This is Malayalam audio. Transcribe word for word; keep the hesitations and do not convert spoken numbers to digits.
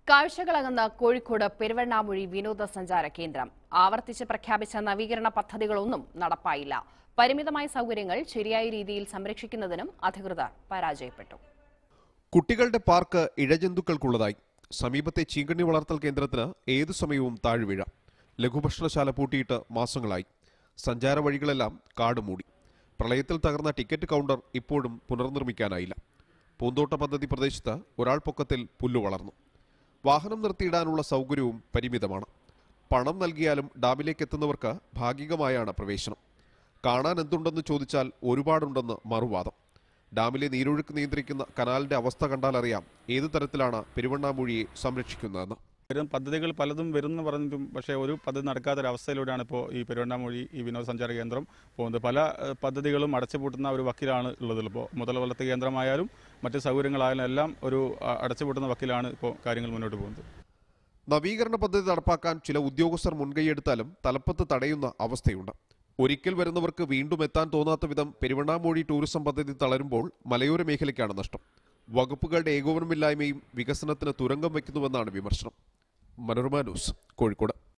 കാഴ്ചകളകന്ന കോഴിക്കോട് പെരുവണ്ണാമൂഴി വിനോദസഞ്ചാര കേന്ദ്രം ആവർത്തിച്ച് പ്രഖ്യാപിച്ച നവീകരണ പദ്ധതികളൊന്നും നടപ്പായില്ല. പരിമിതമായ സൗകര്യങ്ങൾ ശരിയായ രീതിയിൽ സംരക്ഷിക്കുന്നതിനും അധികൃതർ പരാജയപ്പെട്ടു. കുട്ടികളുടെ പാർക്ക് ഇഴജന്തുക്കൾക്കുള്ളതായി. സമീപത്തെ ചീങ്കണ്ണി വളർത്തൽ കേന്ദ്രത്തിന് ഏതു സമയവും താഴ്വീഴ. ലഘുഭക്ഷണശാല പൂട്ടിയിട്ട് മാസങ്ങളായി. സഞ്ചാര വഴികളെല്ലാം കാടുമൂടി. പ്രളയത്തിൽ തകർന്ന ടിക്കറ്റ് കൗണ്ടർ ഇപ്പോഴും പുനർനിർമ്മിക്കാനായില്ല. പൂന്തോട്ട പദ്ധതി പ്രദേശത്ത് ഒരാൾ പൊക്കത്തിൽ പുല്ലു വളർന്നു. വാഹനം നിർത്തിയിടാനുള്ള സൗകര്യവും പരിമിതമാണ്. പണം നൽകിയാലും ഡാമിലേക്ക് എത്തുന്നവർക്ക് ഭാഗികമായാണ് പ്രവേശനം. കാണാൻ എന്തുണ്ടെന്ന് ചോദിച്ചാൽ ഒരുപാടുണ്ടെന്ന് മറുവാദം. ഡാമിലെ നീരൊഴുക്ക് നിയന്ത്രിക്കുന്ന കനാലിന്റെ അവസ്ഥ കണ്ടാലറിയാം ഏതു തരത്തിലാണ് പെരുവണ്ണാമൂഴിയെ സംരക്ഷിക്കുന്നതെന്ന്. പദ്ധതികൾ പലതും വരുന്നു പറഞ്ഞിട്ടും പക്ഷേ ഒരു പദ്ധതി നടക്കാത്തൊരവസ്ഥയിലൂടെയാണ് ഇപ്പോൾ ഈ പെരുവണ്ണാമൂഴി ഈ വിനോദസഞ്ചാര കേന്ദ്രം പോകുന്നത്. പല പദ്ധതികളും അടച്ചുപൂട്ടുന്ന ഒരു വക്കിലാണ് ഉള്ളത്. ഇപ്പോൾ മുതൽ വളർത്ത കേന്ദ്രമായാലും മറ്റ് സൗകര്യങ്ങളായാലും എല്ലാം ഒരു അടച്ചുപൂട്ടുന്ന വക്കിലാണ് ഇപ്പോൾ കാര്യങ്ങൾ മുന്നോട്ട് പോകുന്നത്. നവീകരണ പദ്ധതി നടപ്പാക്കാൻ ചില ഉദ്യോഗസ്ഥർ മുൻകൈയെടുത്താലും തലപ്പത്ത് തടയുന്ന അവസ്ഥയുണ്ട്. ഒരിക്കൽ വരുന്നവർക്ക് വീണ്ടും എത്താൻ തോന്നാത്ത വിധം പെരുവണ്ണാമൂഴി ടൂറിസം പദ്ധതി തളരുമ്പോൾ മലയോര മേഖലയ്ക്കാണ് നഷ്ടം. വകുപ്പുകളുടെ ഏകോപനമില്ലായ്മയും വികസനത്തിന് തുരങ്കം വയ്ക്കുന്നുവെന്നാണ് വിമർശനം. മനോരമ ന്യൂസ്, കോഴിക്കോട്.